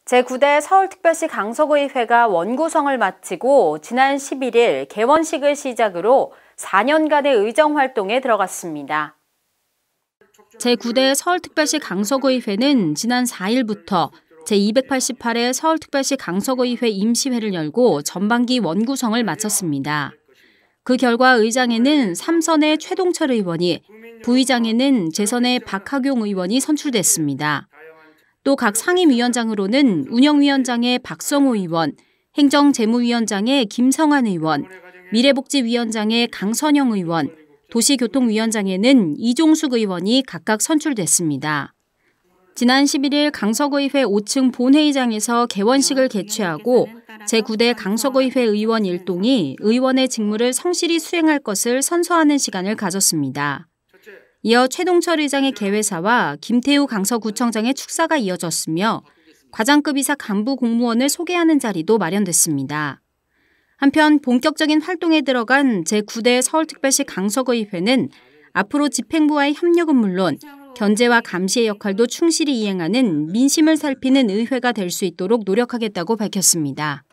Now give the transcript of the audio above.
제9대 서울특별시 강서구의회가 원구성을 마치고 지난 11일 개원식을 시작으로 4년간의 의정활동에 들어갔습니다. 제9대 서울특별시 강서구의회는 지난 4일부터 제288회 서울특별시 강서구의회 임시회를 열고 전반기 원구성을 마쳤습니다. 그 결과 의장에는 3선의 최동철 의원이, 부의장에는 제 선의 박하경 의원이 선출됐습니다. 또 각 상임위원장으로는 운영위원장의 박성호 의원, 행정재무위원장의 김성환 의원, 미래복지위원장의 강선영 의원, 도시교통위원장에는 이종숙 의원이 각각 선출됐습니다. 지난 11일 강서구의회 5층 본회의장에서 개원식을 개최하고 제9대 강서구의회 의원 일동이 의원의 직무를 성실히 수행할 것을 선서하는 시간을 가졌습니다. 이어 최동철 의장의 개회사와 김태우 강서구청장의 축사가 이어졌으며 과장급 이사 간부 공무원을 소개하는 자리도 마련됐습니다. 한편 본격적인 활동에 들어간 제9대 서울특별시 강서구의회는 앞으로 집행부와의 협력은 물론 견제와 감시의 역할도 충실히 이행하는 민심을 살피는 의회가 될 수 있도록 노력하겠다고 밝혔습니다.